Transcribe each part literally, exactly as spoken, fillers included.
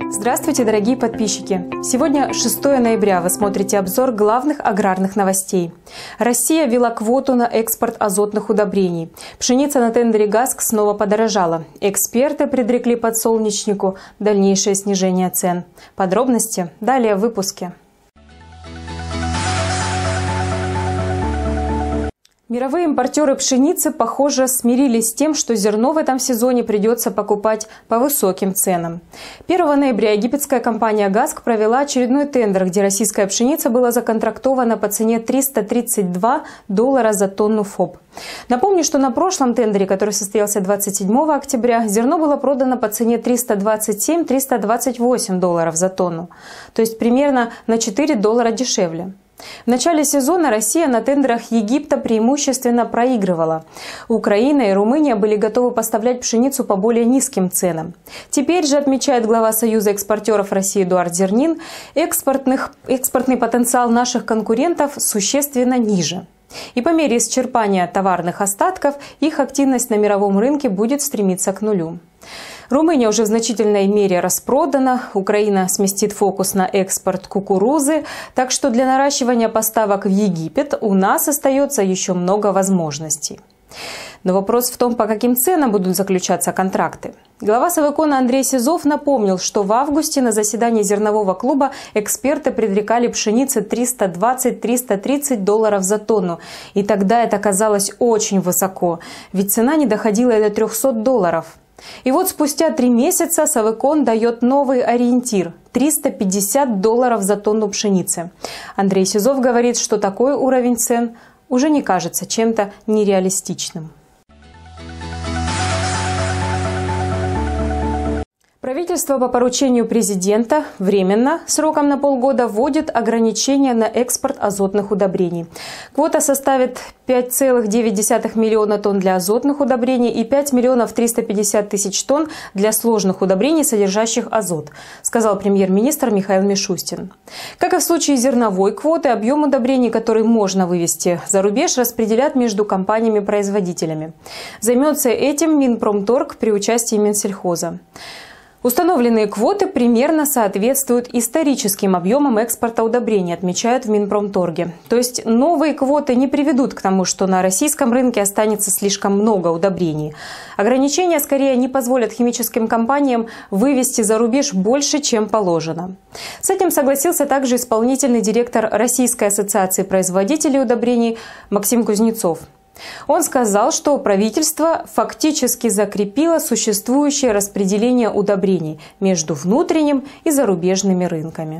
Здравствуйте, дорогие подписчики! Сегодня шестое ноября. Вы смотрите обзор главных аграрных новостей. Россия ввела квоту на экспорт азотных удобрений. Пшеница на тендере ГАСК снова подорожала. Эксперты предрекли подсолнечнику дальнейшее снижение цен. Подробности далее в выпуске. Мировые импортеры пшеницы, похоже, смирились с тем, что зерно в этом сезоне придется покупать по высоким ценам. первого ноября египетская компания ГАСК провела очередной тендер, где российская пшеница была законтрактована по цене триста тридцать два доллара за тонну ФОБ. Напомню, что на прошлом тендере, который состоялся двадцать седьмого октября, зерно было продано по цене триста двадцать семь — триста двадцать восемь долларов за тонну, то есть примерно на четыре доллара дешевле. В начале сезона Россия на тендерах Египта преимущественно проигрывала. Украина и Румыния были готовы поставлять пшеницу по более низким ценам. Теперь же, отмечает глава Союза экспортеров России Эдуард Зернин, экспортных, экспортный потенциал наших конкурентов существенно ниже. И по мере исчерпания товарных остатков их активность на мировом рынке будет стремиться к нулю. Румыния уже в значительной мере распродана, Украина сместит фокус на экспорт кукурузы, так что для наращивания поставок в Египет у нас остается еще много возможностей. Но вопрос в том, по каким ценам будут заключаться контракты. Глава Совэкона Андрей Сизов напомнил, что в августе на заседании зернового клуба эксперты предрекали пшенице триста двадцать — триста тридцать долларов за тонну. И тогда это казалось очень высоко, ведь цена не доходила и до трёхсот долларов. И вот спустя три месяца Совэкон дает новый ориентир – триста пятьдесят долларов за тонну пшеницы. Андрей Сизов говорит, что такой уровень цен уже не кажется чем-то нереалистичным. Правительство по поручению президента временно, сроком на полгода, вводит ограничения на экспорт азотных удобрений. Квота составит пять целых девять десятых миллиона тонн для азотных удобрений и пять миллионов триста пятьдесят тысяч тонн для сложных удобрений, содержащих азот, сказал премьер-министр Михаил Мишустин. Как и в случае зерновой квоты, объем удобрений, который можно вывести за рубеж, распределят между компаниями-производителями. Займется этим Минпромторг при участии Минсельхоза. Установленные квоты примерно соответствуют историческим объемам экспорта удобрений, отмечают в Минпромторге. То есть новые квоты не приведут к тому, что на российском рынке останется слишком много удобрений. Ограничения скорее не позволят химическим компаниям вывести за рубеж больше, чем положено. С этим согласился также исполнительный директор Российской ассоциации производителей удобрений Максим Кузнецов. Он сказал, что правительство фактически закрепило существующее распределение удобрений между внутренним и зарубежными рынками.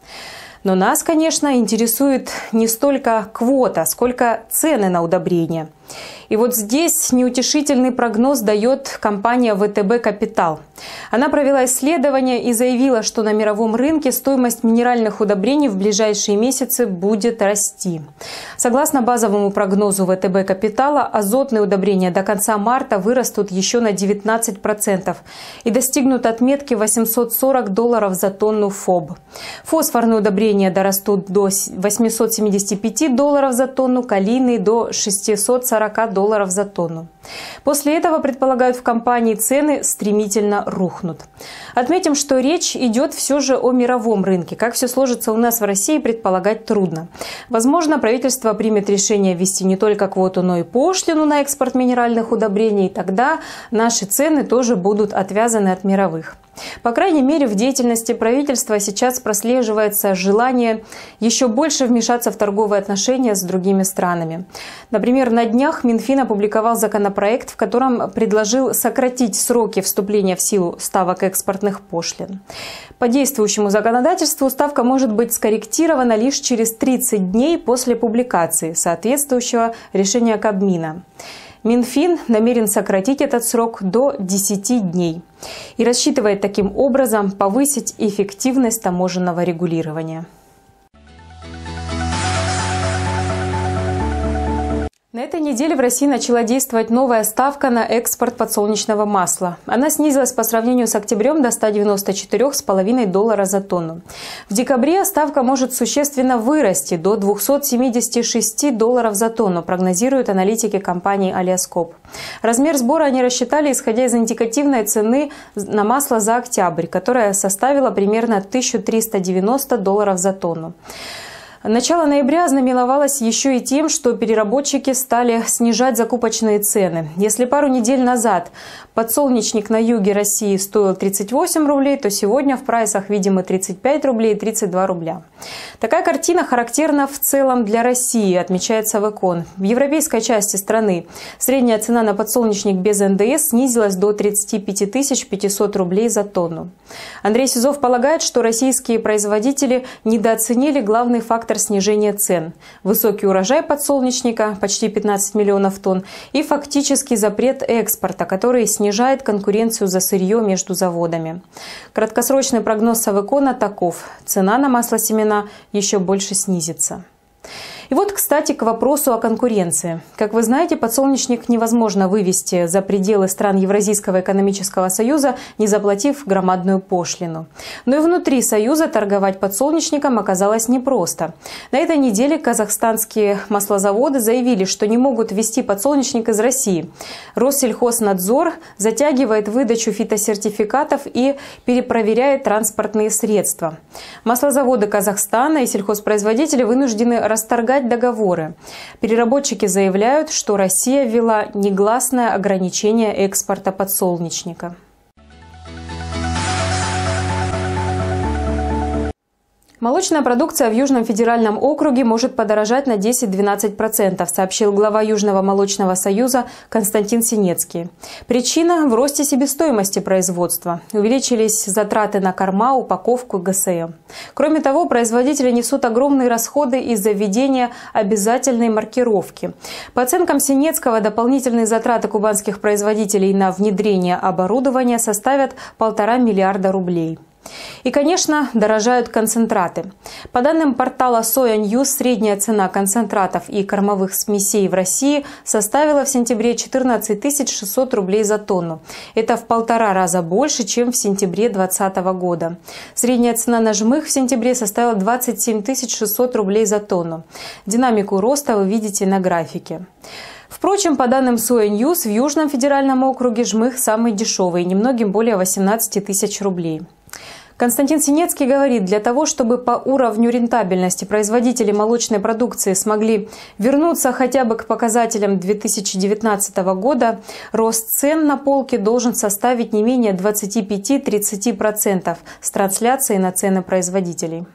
Но нас, конечно, интересует не столько квота, сколько цены на удобрения. И вот здесь неутешительный прогноз дает компания вэ тэ бэ Капитал. Она провела исследование и заявила, что на мировом рынке стоимость минеральных удобрений в ближайшие месяцы будет расти. Согласно базовому прогнозу вэ тэ бэ Капитала, азотные удобрения до конца марта вырастут еще на девятнадцать процентов и достигнут отметки восемьсот сорок долларов за тонну ФОБ. Фосфорные удобрения дорастут до восьмисот семидесяти пяти долларов за тонну, калийные до шестисот сорока долларов за тонну. После этого, предполагают в компании, цены стремительно рухнут. Отметим, что речь идет все же о мировом рынке. Как все сложится у нас в России, предполагать трудно. Возможно, правительство примет решение ввести не только квоту, но и пошлину на экспорт минеральных удобрений. Тогда наши цены тоже будут отвязаны от мировых. По крайней мере, в деятельности правительства сейчас прослеживается желание еще больше вмешаться в торговые отношения с другими странами. Например, на днях Минфин опубликовал законопроект, в котором предложил сократить сроки вступления в силу ставок экспортных пошлин. По действующему законодательству ставка может быть скорректирована лишь через тридцать дней после публикации соответствующего решения Кабмина. Минфин намерен сократить этот срок до десяти дней и рассчитывает таким образом повысить эффективность таможенного регулирования. На этой неделе в России начала действовать новая ставка на экспорт подсолнечного масла. Она снизилась по сравнению с октябрем до ста девяноста четырёх с половиной доллара за тонну. В декабре ставка может существенно вырасти до двухсот семидесяти шести долларов за тонну, прогнозируют аналитики компании «Алиаскоп». Размер сбора они рассчитали, исходя из индикативной цены на масло за октябрь, которая составила примерно тысячу триста девяносто долларов за тонну. Начало ноября ознаменовалось еще и тем, что переработчики стали снижать закупочные цены. Если пару недель назад подсолнечник на юге России стоил тридцать восемь рублей, то сегодня в прайсах видимо тридцать пять рублей и тридцать два рубля. Такая картина характерна в целом для России, отмечается в Экон. В европейской части страны средняя цена на подсолнечник без эн дэ эс снизилась до тридцати пяти тысяч пятисот рублей за тонну. Андрей Сизов полагает, что российские производители недооценили главный фактор снижения цен – высокий урожай подсолнечника, почти пятнадцать миллионов тонн, и фактический запрет экспорта, который снижает конкуренцию за сырье между заводами. Краткосрочный прогноз Совэкона таков – цена на маслосемена еще больше снизится. И вот, кстати, к вопросу о конкуренции. Как вы знаете, подсолнечник невозможно вывести за пределы стран Евразийского экономического союза, не заплатив громадную пошлину. Но и внутри союза торговать подсолнечником оказалось непросто. На этой неделе казахстанские маслозаводы заявили, что не могут ввести подсолнечник из России. Россельхознадзор затягивает выдачу фитосертификатов и перепроверяет транспортные средства. Маслозаводы Казахстана и сельхозпроизводители вынуждены расторгать договоры. Переработчики заявляют, что Россия ввела негласное ограничение экспорта подсолнечника. Молочная продукция в Южном федеральном округе может подорожать на десять-двенадцать процентов, сообщил глава Южного молочного союза Константин Синецкий. Причина – в росте себестоимости производства. Увеличились затраты на корма, упаковку, гэ эс эм. Кроме того, производители несут огромные расходы из-за введения обязательной маркировки. По оценкам Синецкого, дополнительные затраты кубанских производителей на внедрение оборудования составят полтора миллиарда рублей. И, конечно, дорожают концентраты. По данным портала Соя Ньюс, средняя цена концентратов и кормовых смесей в России составила в сентябре четырнадцать тысяч шестьсот рублей за тонну. Это в полтора раза больше, чем в сентябре две тысячи двадцатого года. Средняя цена на жмых в сентябре составила двадцать семь тысяч шестьсот рублей за тонну. Динамику роста вы видите на графике. Впрочем, по данным Соя Ньюс, в Южном федеральном округе жмых самый дешевый, немногим более восемнадцати тысяч рублей. Константин Синецкий говорит, для того, чтобы по уровню рентабельности производители молочной продукции смогли вернуться хотя бы к показателям две тысячи девятнадцатого года, рост цен на полке должен составить не менее двадцати пяти — тридцати процентов с трансляцией на цены производителей.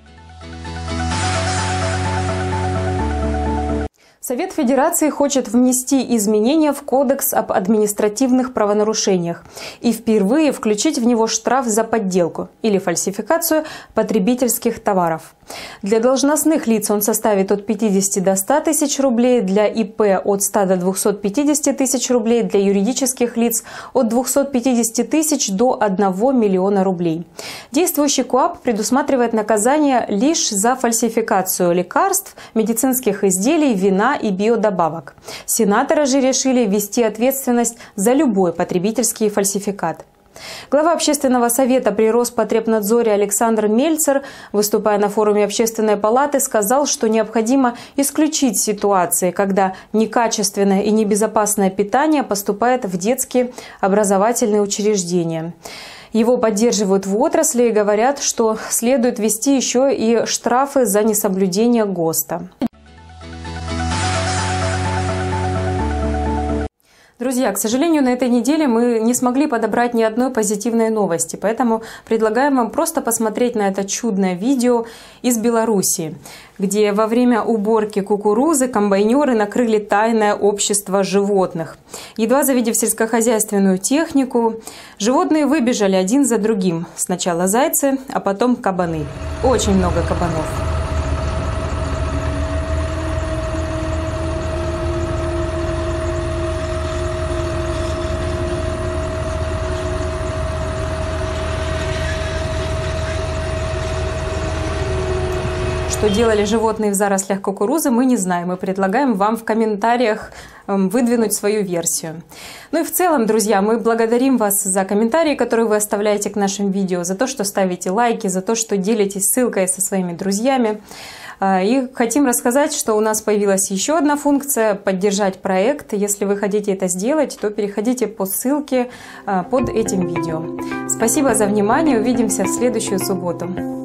Совет Федерации хочет внести изменения в Кодекс об административных правонарушениях и впервые включить в него штраф за подделку или фальсификацию потребительских товаров. Для должностных лиц он составит от пятидесяти до ста тысяч рублей, для и пэ от ста до двухсот пятидесяти тысяч рублей, для юридических лиц от двухсот пятидесяти тысяч до одного миллиона рублей. Действующий КоАП предусматривает наказание лишь за фальсификацию лекарств, медицинских изделий, вина и биодобавок. Сенаторы же решили ввести ответственность за любой потребительский фальсификат. Глава Общественного совета при Роспотребнадзоре Александр Мельцер, выступая на форуме Общественной палаты, сказал, что необходимо исключить ситуации, когда некачественное и небезопасное питание поступает в детские образовательные учреждения. Его поддерживают в отрасли и говорят, что следует ввести еще и штрафы за несоблюдение ГОСТа. Друзья, к сожалению, на этой неделе мы не смогли подобрать ни одной позитивной новости, поэтому предлагаем вам просто посмотреть на это чудное видео из Белоруссии, где во время уборки кукурузы комбайнеры накрыли тайное общество животных. Едва завидев сельскохозяйственную технику, животные выбежали один за другим. Сначала зайцы, а потом кабаны. Очень много кабанов. что делали животные в зарослях кукурузы, мы не знаем. Мы предлагаем вам в комментариях выдвинуть свою версию. Ну и в целом, друзья, мы благодарим вас за комментарии, которые вы оставляете к нашим видео, за то, что ставите лайки, за то, что делитесь ссылкой со своими друзьями. И хотим рассказать, что у нас появилась еще одна функция – поддержать проект. Если вы хотите это сделать, то переходите по ссылке под этим видео. Спасибо за внимание. Увидимся в следующую субботу.